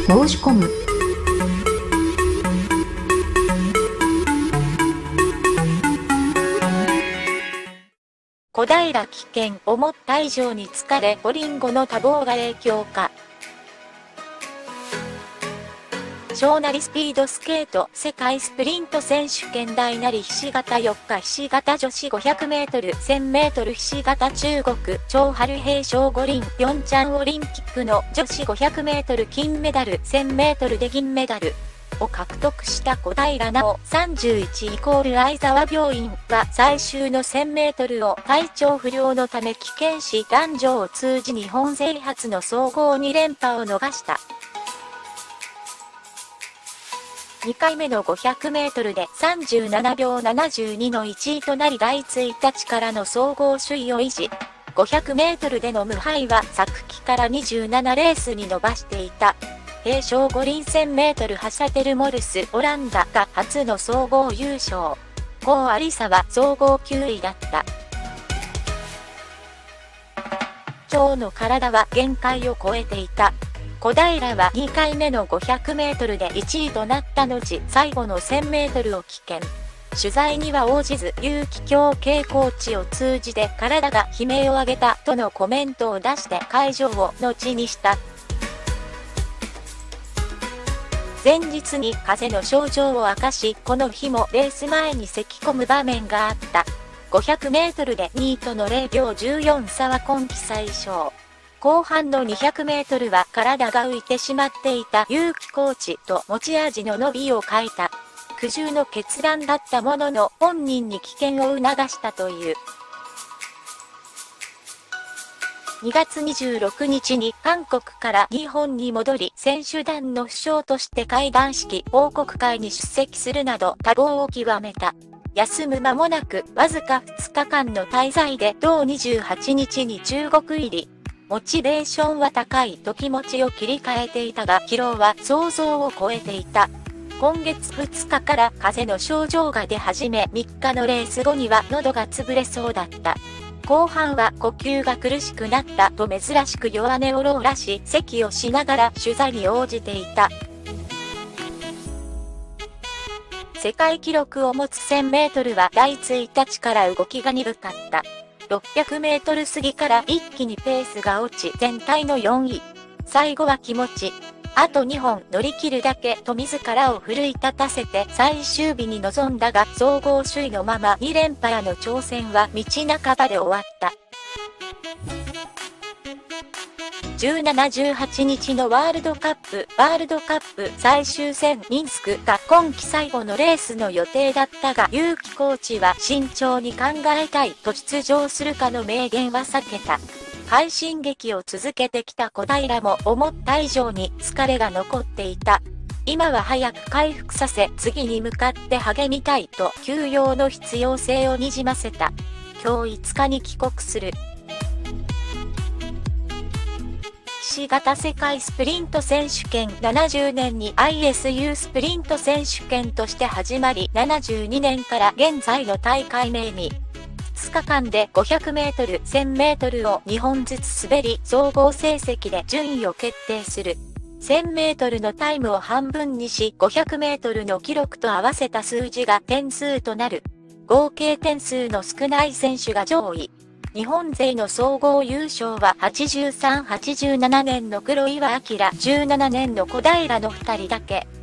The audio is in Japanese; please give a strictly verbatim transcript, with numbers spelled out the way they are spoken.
申し込む。 小平危険、思った以上に疲れ、五輪後の多忙が影響か。小なりスピードスケート世界スプリント選手権大なりひし形よっかひし形女子ごひゃくメートル、せんメートルひし形中国、張春平小五輪、ピョンチャンオリンピックの女子ごひゃくメートル金メダル、せんメートルで銀メダルを獲得した小平奈緒さんじゅういちイコール相沢病院は最終のせんメートルを体調不良のため棄権し、男女を通じ日本勢初の総合に連覇を逃した。にかいめのごひゃくメートルでさんじゅうななびょうななじゅうにのいちいとなりだいついたちからの総合首位を維持。ごひゃくメートルでの無敗は昨季からにじゅうななレースに伸ばしていた。平小五輪せんメートルハサテルモルスオランダが初の総合優勝。郷有紗は総合きゅういだった。蝶の体は限界を超えていた。小平はにかいめのごひゃくメートルでいちいとなった後、最後のせんメートルを棄権。取材には応じず、結城恭慶コーチを通じて体が悲鳴を上げたとのコメントを出して会場を後にした。前日に風邪の症状を明かし、この日もレース前に咳き込む場面があった。ごひゃくメートルでにいとのれいびょうじゅうよん差は今季最小。後半のにひゃくメートルは体が浮いてしまっていた結城コーチと持ち味の伸びを欠いた。苦渋の決断だったものの本人に棄権を促したという。にがつにじゅうろくにちに韓国から日本に戻り、選手団の主将として開壇式報告会に出席するなど多忙を極めた。休む間もなくわずかふつかかんの滞在で同にじゅうはちにちに中国入り。モチベーションは高いと気持ちを切り替えていたが、疲労は想像を超えていた。今月ふつかから風邪の症状が出始め、みっかのレース後には喉が潰れそうだった。後半は呼吸が苦しくなったと珍しく弱音をローラし、咳をしながら取材に応じていた。世界記録を持つせんメートルはだいついたちから動きが鈍かった。ろっぴゃくメートル過ぎから一気にペースが落ち全体のよんい。最後は気持ち。あとにほん乗り切るだけと自らを奮い立たせて最終日に臨んだが総合首位のままにれんぱへの挑戦は道半ばで終わった。じゅうしち、じゅうはちにちのワールドカップ、ワールドカップ最終戦ミンスクが今季最後のレースの予定だったが、結城コーチは慎重に考えたいと出場するかの明言は避けた。快進撃を続けてきた小平も思った以上に疲れが残っていた。今は早く回復させ、次に向かって励みたいと休養の必要性をにじませた。今日いつかに帰国する。ひし形世界スプリント選手権ななじゅうねんに アイエスユー スプリント選手権として始まりななじゅうにねんから現在の大会名にふつかかんでごひゃくメートル、せんメートルをにほんずつ滑り総合成績で順位を決定する。せんメートルのタイムを半分にしごひゃくメートルの記録と合わせた数字が点数となる。合計点数の少ない選手が上位。日本勢の総合優勝ははちじゅうさん、はちじゅうななねんの黒岩明、じゅうななねんの小平のふたりだけ。